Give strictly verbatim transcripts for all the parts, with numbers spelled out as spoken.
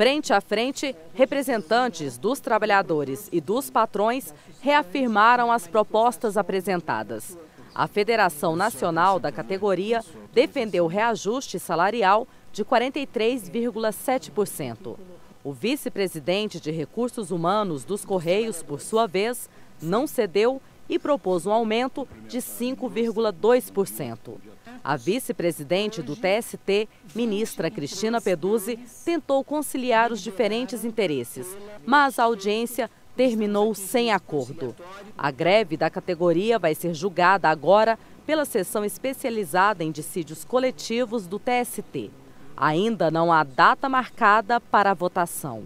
Frente a frente, representantes dos trabalhadores e dos patrões reafirmaram as propostas apresentadas. A Federação Nacional da categoria defendeu o reajuste salarial de quarenta e três vírgula sete por cento. O vice-presidente de Recursos Humanos dos Correios, por sua vez, não cedeu e propôs um aumento de cinco vírgula dois por cento. A vice-presidente do T S T, ministra Cristina Peduzzi, tentou conciliar os diferentes interesses, mas a audiência terminou sem acordo. A greve da categoria vai ser julgada agora pela seção especializada em dissídios coletivos do T S T. Ainda não há data marcada para a votação.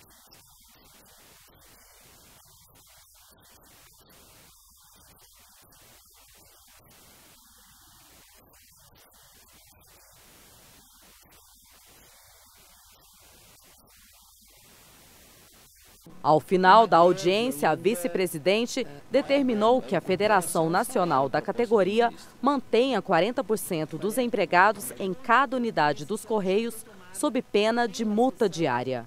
Ao final da audiência, a vice-presidente determinou que a Federação Nacional da categoria mantenha quarenta por cento dos empregados em cada unidade dos Correios, sob pena de multa diária.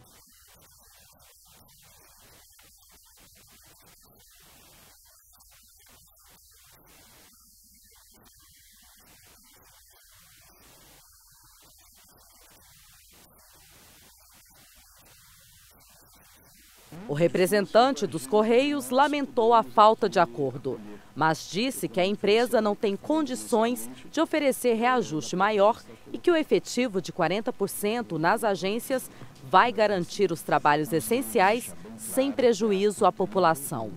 O representante dos Correios lamentou a falta de acordo, mas disse que a empresa não tem condições de oferecer reajuste maior e que o efetivo de quarenta por cento nas agências vai garantir os trabalhos essenciais sem prejuízo à população.